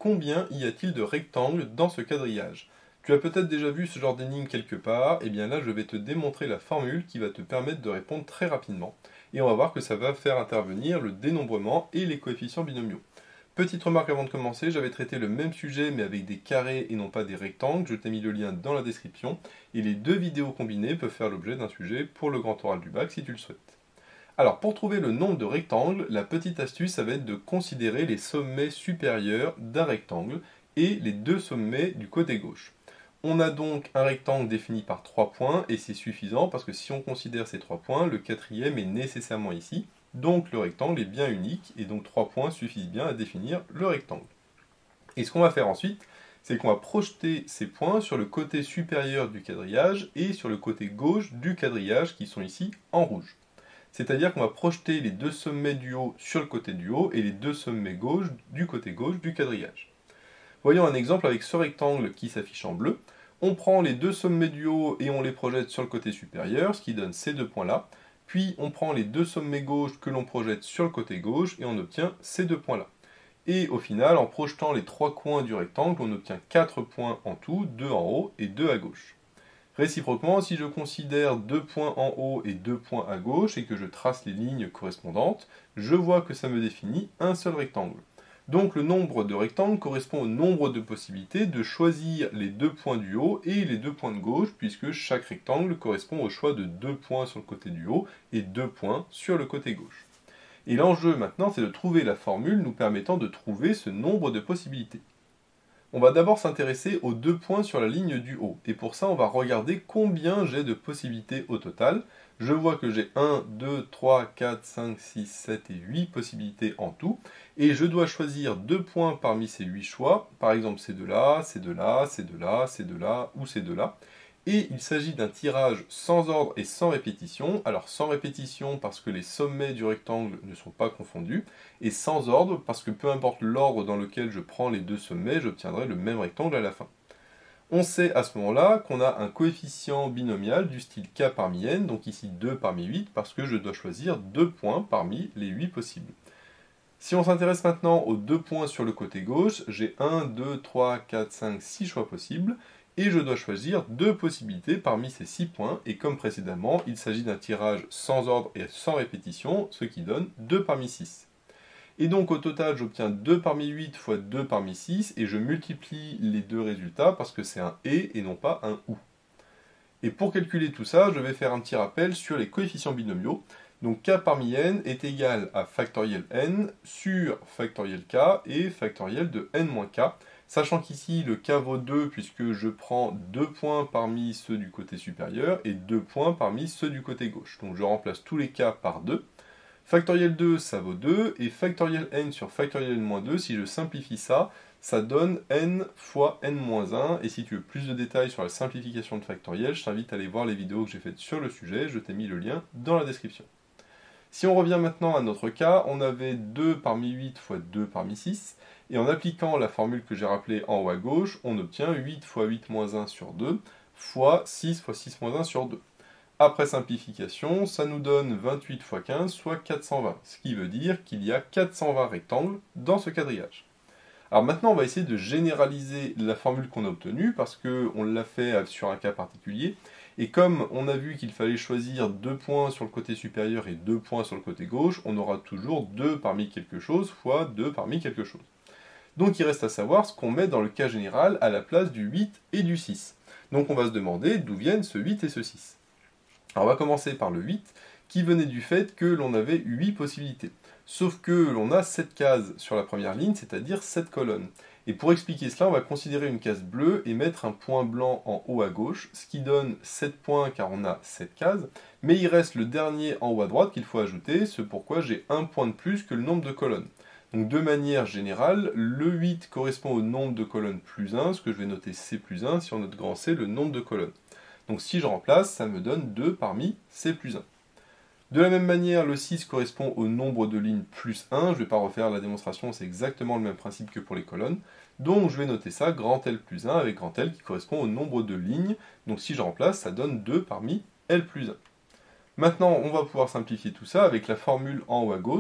combien y a-t-il de rectangles dans ce quadrillage? Tu as peut-être déjà vu ce genre d'énigme quelque part, et bien là je vais te démontrer la formule qui va te permettre de répondre très rapidement. Et on va voir que ça va faire intervenir le dénombrement et les coefficients binomiaux. Petite remarque avant de commencer, j'avais traité le même sujet mais avec des carrés et non pas des rectangles, je t'ai mis le lien dans la description, et les deux vidéos combinées peuvent faire l'objet d'un sujet pour le grand oral du bac si tu le souhaites. Alors pour trouver le nombre de rectangles, la petite astuce ça va être de considérer les sommets supérieurs d'un rectangle et les deux sommets du côté gauche. On a donc un rectangle défini par 3 points et c'est suffisant parce que si on considère ces 3 points, le quatrième est nécessairement ici. Donc le rectangle est bien unique et donc 3 points suffisent bien à définir le rectangle. Et ce qu'on va faire ensuite, c'est qu'on va projeter ces points sur le côté supérieur du quadrillage et sur le côté gauche du quadrillage qui sont ici en rouge. C'est-à-dire qu'on va projeter les deux sommets du haut sur le côté du haut et les deux sommets gauche du côté gauche du quadrillage. Voyons un exemple avec ce rectangle qui s'affiche en bleu. On prend les deux sommets du haut et on les projette sur le côté supérieur, ce qui donne ces deux points-là. Puis on prend les deux sommets gauche que l'on projette sur le côté gauche et on obtient ces deux points-là. Et au final, en projetant les trois coins du rectangle, on obtient 4 points en tout, 2 en haut et 2 à gauche. Réciproquement, si je considère 2 points en haut et 2 points à gauche et que je trace les lignes correspondantes, je vois que ça me définit un seul rectangle. Donc le nombre de rectangles correspond au nombre de possibilités de choisir les 2 points du haut et les 2 points de gauche, puisque chaque rectangle correspond au choix de 2 points sur le côté du haut et 2 points sur le côté gauche. Et l'enjeu maintenant, c'est de trouver la formule nous permettant de trouver ce nombre de possibilités. On va d'abord s'intéresser aux 2 points sur la ligne du haut, et pour ça on va regarder combien j'ai de possibilités au total. Je vois que j'ai 1, 2, 3, 4, 5, 6, 7 et 8 possibilités en tout, et je dois choisir 2 points parmi ces 8 choix, par exemple ces deux-là, ces deux-là, ces deux-là, ces deux-là ou ces deux-là. Et il s'agit d'un tirage sans ordre et sans répétition. Alors sans répétition parce que les sommets du rectangle ne sont pas confondus, et sans ordre parce que peu importe l'ordre dans lequel je prends les deux sommets, j'obtiendrai le même rectangle à la fin. On sait à ce moment-là qu'on a un coefficient binomial du style k parmi n, donc ici 2 parmi 8, parce que je dois choisir 2 points parmi les 8 possibles. Si on s'intéresse maintenant aux 2 points sur le côté gauche, j'ai 1, 2, 3, 4, 5, 6 choix possibles, et je dois choisir 2 possibilités parmi ces 6 points, et comme précédemment, il s'agit d'un tirage sans ordre et sans répétition, ce qui donne 2 parmi 6. Et donc au total, j'obtiens 2 parmi 8 fois 2 parmi 6, et je multiplie les deux résultats parce que c'est un et non pas un ou. Et pour calculer tout ça, je vais faire un petit rappel sur les coefficients binomiaux. Donc k parmi n est égal à factoriel n sur factoriel k et factoriel de n-k, sachant qu'ici le k vaut 2 puisque je prends 2 points parmi ceux du côté supérieur et 2 points parmi ceux du côté gauche. Donc je remplace tous les k par 2. Factoriel 2, ça vaut 2, et factoriel n sur factoriel n-2, si je simplifie ça, ça donne n fois n-1, et si tu veux plus de détails sur la simplification de factoriel, je t'invite à aller voir les vidéos que j'ai faites sur le sujet, je t'ai mis le lien dans la description. Si on revient maintenant à notre cas, on avait 2 parmi 8 fois 2 parmi 6, et en appliquant la formule que j'ai rappelée en haut à gauche, on obtient 8 fois 8 moins 1 sur 2, fois 6 moins 1 sur 2. Après simplification, ça nous donne 28 fois 15, soit 420, ce qui veut dire qu'il y a 420 rectangles dans ce quadrillage. Alors maintenant, on va essayer de généraliser la formule qu'on a obtenue, parce qu'on l'a fait sur un cas particulier, et comme on a vu qu'il fallait choisir 2 points sur le côté supérieur et 2 points sur le côté gauche, on aura toujours 2 parmi quelque chose fois 2 parmi quelque chose. Donc il reste à savoir ce qu'on met dans le cas général à la place du 8 et du 6. Donc on va se demander d'où viennent ce 8 et ce 6. Alors on va commencer par le 8, qui venait du fait que l'on avait 8 possibilités. Sauf que l'on a 7 cases sur la première ligne, c'est-à-dire 7 colonnes. Et pour expliquer cela, on va considérer une case bleue et mettre un point blanc en haut à gauche, ce qui donne 7 points car on a 7 cases, mais il reste le dernier en haut à droite qu'il faut ajouter, c'est pourquoi j'ai un point de plus que le nombre de colonnes. Donc de manière générale, le 8 correspond au nombre de colonnes plus 1, ce que je vais noter C plus 1, si on note grand C, le nombre de colonnes. Donc si je remplace, ça me donne 2 parmi C plus 1. De la même manière, le 6 correspond au nombre de lignes plus 1. Je ne vais pas refaire la démonstration, c'est exactement le même principe que pour les colonnes. Donc je vais noter ça, grand L plus 1, avec grand L qui correspond au nombre de lignes. Donc si je remplace, ça donne 2 parmi L plus 1. Maintenant, on va pouvoir simplifier tout ça avec la formule en haut à gauche.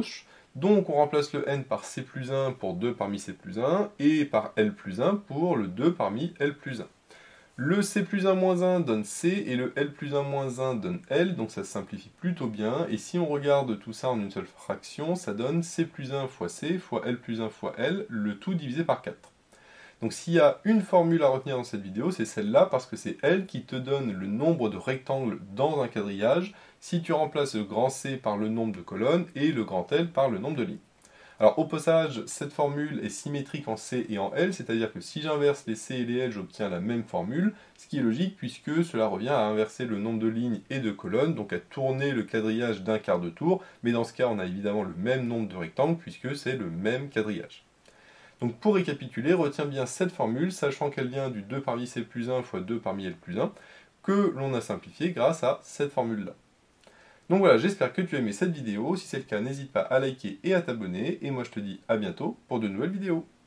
Donc on remplace le n par c plus 1 pour 2 parmi c plus 1, et par l plus 1 pour le 2 parmi l plus 1. Le c plus 1 moins 1 donne c, et le l plus 1 moins 1 donne l, donc ça se simplifie plutôt bien, et si on regarde tout ça en une seule fraction, ça donne c plus 1 fois c fois l plus 1 fois l, le tout divisé par 4. Donc s'il y a une formule à retenir dans cette vidéo, c'est celle-là, parce que c'est elle qui te donne le nombre de rectangles dans un quadrillage, si tu remplaces le grand C par le nombre de colonnes, et le grand L par le nombre de lignes. Alors au passage, cette formule est symétrique en C et en L, c'est-à-dire que si j'inverse les C et les L, j'obtiens la même formule, ce qui est logique puisque cela revient à inverser le nombre de lignes et de colonnes, donc à tourner le quadrillage d'un quart de tour, mais dans ce cas on a évidemment le même nombre de rectangles puisque c'est le même quadrillage. Donc pour récapituler, retiens bien cette formule, sachant qu'elle vient du 2 parmi c plus 1 fois 2 parmi l plus 1, que l'on a simplifié grâce à cette formule-là. Donc voilà, j'espère que tu as aimé cette vidéo, si c'est le cas, n'hésite pas à liker et à t'abonner, et moi je te dis à bientôt pour de nouvelles vidéos.